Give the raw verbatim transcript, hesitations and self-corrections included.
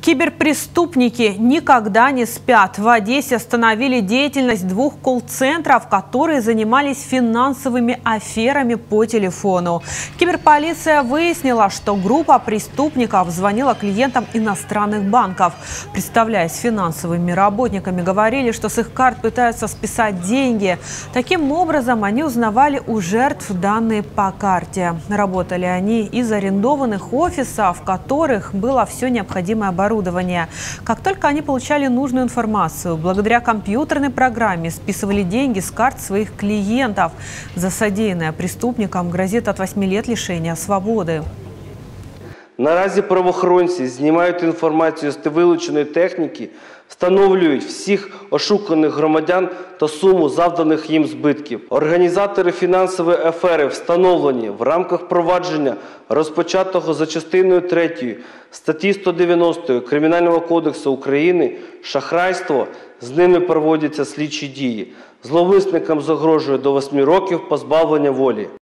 Киберпреступники никогда не спят. В Одессе остановили деятельность двух колл-центров, которые занимались финансовыми аферами по телефону. Киберполиция выяснила, что группа преступников звонила клиентам иностранных банков. Представляясь финансовыми работниками, говорили, что с их карт пытаются списать деньги. Таким образом, они узнавали у жертв данные по карте. Работали они из арендованных офисов, в которых было все необходимое оборудование. Как только они получали нужную информацию, благодаря компьютерной программе списывали деньги с карт своих клиентов. За содеянное преступникам грозит от восьми лет лишения свободи. Наразі правоохоронці знімають інформацію з вилученої техніки, встановлюють всіх ошуканих громадян та суму завданих їм збитків. Організатори фінансової афери встановлені в рамках провадження, розпочатого за частиною третьою статті сто дев'яносто Кримінального кодексу України «Шахрайство», з ними проводяться слідчі дії. Зловмисникам загрожує до восьми років позбавлення волі.